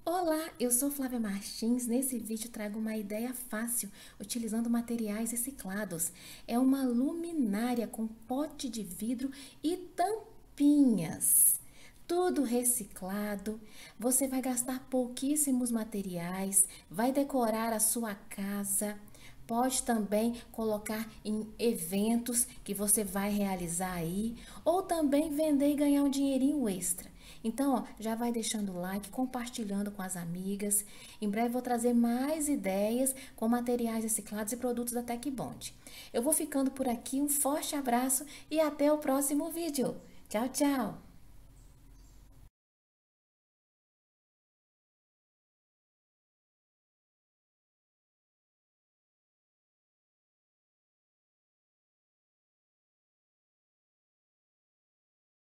Olá, eu sou Flávia Martins. Nesse vídeo trago uma ideia fácil utilizando materiais reciclados. É uma luminária com pote de vidro e tampinhas. Tudo reciclado. Você vai gastar pouquíssimos materiais, vai decorar a sua casa. Pode também colocar em eventos que você vai realizar aí, ou também vender e ganhar um dinheirinho extra. Então, ó, já vai deixando o like, compartilhando com as amigas. Em breve vou trazer mais ideias com materiais reciclados e produtos da Tecbond. Eu vou ficando por aqui, um forte abraço e até o próximo vídeo. Tchau, tchau!